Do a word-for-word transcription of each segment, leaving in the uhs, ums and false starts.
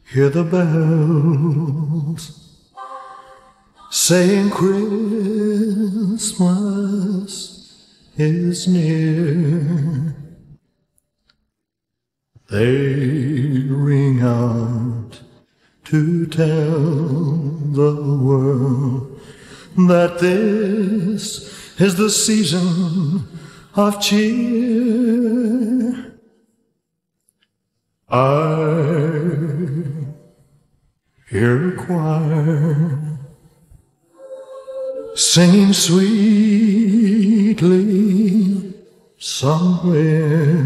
Hear the bells saying Christmas is near. They ring out to tell the world that this is the season of cheer. I hear a choir singing sweetly somewhere,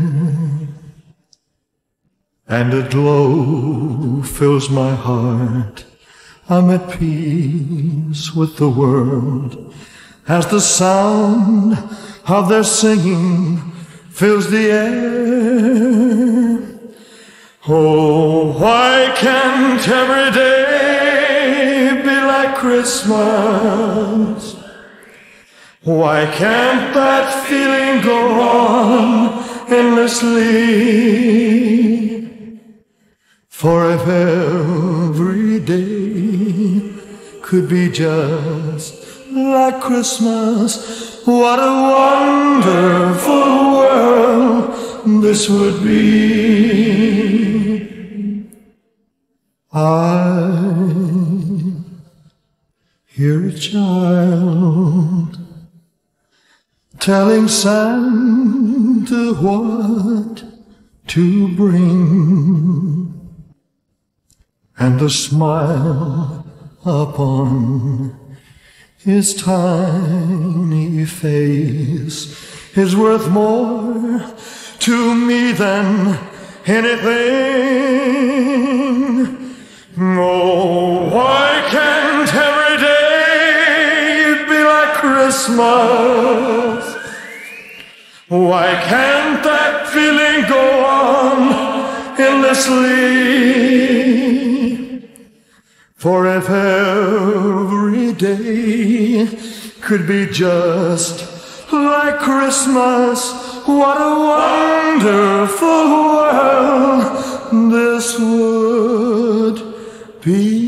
and a glow fills my heart. I'm at peace with the world as the sound of their singing fills the air. Oh, why can't every day be like Christmas? Why can't that feeling go on endlessly? For if every day could be just like Christmas, what a wonderful world this would be. I hear a child telling Santa what to bring, and the smile upon his tiny face is worth more to me than anything. Oh, why can't every day be like Christmas? Why can't that feeling go on endlessly? For if every day could be just like Christmas, what a wonderful world this would be.